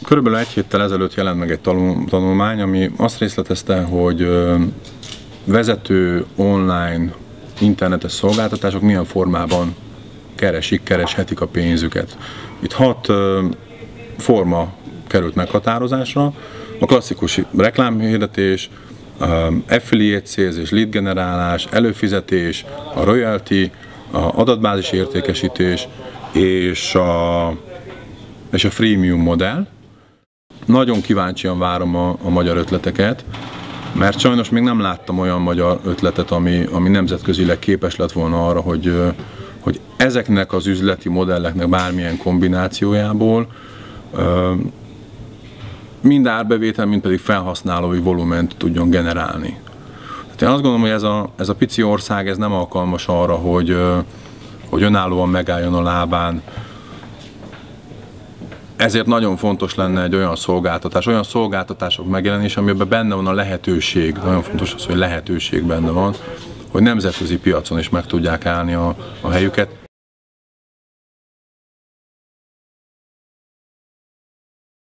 Körülbelül egy héttel ezelőtt jelent meg egy tanulmány, ami azt részletezte, hogy vezető online internetes szolgáltatások milyen formában kereshetik a pénzüket. Itt 6 forma került meghatározásra: a klasszikus reklámhirdetés, affiliate célzés, lead generálás, előfizetés, a royalty, a adatbázis értékesítés és a freemium modell. Nagyon kíváncsian várom a magyar ötleteket, mert sajnos még nem láttam olyan magyar ötletet, ami nemzetközileg képes lett volna arra, hogy ezeknek az üzleti modelleknek bármilyen kombinációjából mind árbevétel, mind pedig felhasználói volument tudjon generálni. Tehát én azt gondolom, hogy ez a pici ország ez nem alkalmas arra, hogy önállóan megálljon a lábán. Ezért nagyon fontos lenne egy olyan szolgáltatások megjelenése, amiben benne van a lehetőség, nagyon fontos az, hogy lehetőség benne van, hogy nemzetközi piacon is meg tudják állni a helyüket.